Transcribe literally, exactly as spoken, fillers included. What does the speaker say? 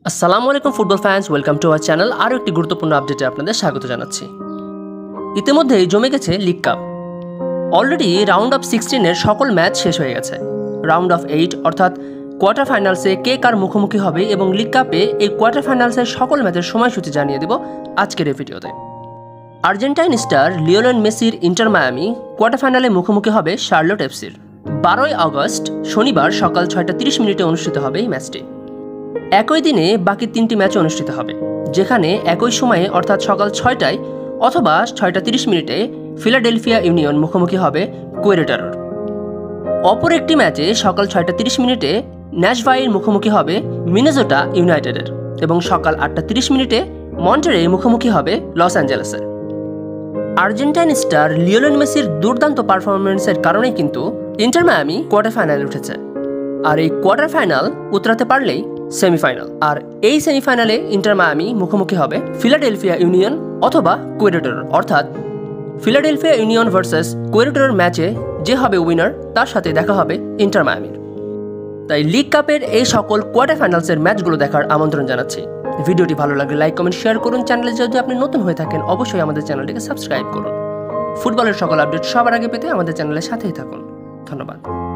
আসসালামু আলাইকুম football fans, welcome to our channel. আরও একটি গুরুত্বপূর্ণ আপডেটে আপনাদের স্বাগত জানাচ্ছি। ইতিমধ্যেই জমে গেছে league cup. Already round of সিক্সটিনের সকল ম্যাচ শেষ হয়ে গেছে। রাউন্ড অফ এইট অর্থাৎ কোয়ার্টার ফাইনালসে কে কার মুখোমুখি হবে এবং লিগ কাপে এই কোয়ার্টার ফাইনালসের সকল ম্যাচের সময়সূচি জানিয়ে দেব আজকের এই ভিডিওতে। আর্জেন্টাইন স্টার লিওনেল মেসির ইন্টার মায়ামি কোয়ার্টার ফাইনালে মুখোমুখি হবে শার্লট এফসির। বারোই আগস্ট শনিবার সকাল ছয়টা তিরিশ মিনিটে অনুষ্ঠিত হবে এই ম্যাচটি। একই দিনে বাকি তিনটি ম্যাচ অনুষ্ঠিত হবে, যেখানে একই সময়ে অর্থাৎ সকাল ছয়টায় অথবা ছয়টা তিরিশ মিনিটে ফিলাডেলফিয়া ইউনিয়ন মুখোমুখি হবে কোয়েরেটারোর। অপর একটি ম্যাচে সকাল ছয়টা তিরিশ মিনিটে ন্যাশভাইল মুখোমুখি হবে মিনেসোটা ইউনাইটেডের এবং সকাল আটটা তিরিশ মিনিটে মন্টারে মুখোমুখি হবে লস অ্যাঞ্জেলেসের। আর্জেন্টাইন স্টার লিওনেল মেসির দুর্দান্ত পারফরমেন্সের কারণেই কিন্তু ইন্টার মায়ামি কোয়ার্টার ফাইনালে উঠেছে। আর এই কোয়ার্টার ফাইনাল উতরাতে পারলেই সেমিফাইনাল, আর এই সেমিফাইনালে ইন্টার মায়ামি মুখোমুখি হবে ফিলাডেলফিয়া ইউনিয়ন অথবা কোয়েরেটারোর। অর্থাৎ ফিলাডেলফিয়া ইউনিয়ন ভার্সেস কোয়েরেটারোর ম্যাচে যে হবে উইনার তার সাথে দেখা হবে ইন্টার মায়ামির। তাই লিগ কাপের এই সকল কোয়ার্টার ফাইনালসের ম্যাচগুলো দেখার আমন্ত্রণ জানাচ্ছি। ভিডিওটি ভালো লাগলে লাইক কমেন্ট শেয়ার করুন। চ্যানেলে যদি আপনি নতুন হয়ে থাকেন অবশ্যই আমাদের চ্যানেলটিকে সাবস্ক্রাইব করুন। ফুটবলের সকল আপডেট সবার আগে পেতে আমাদের চ্যানেলের সাথেই থাকুন। ধন্যবাদ।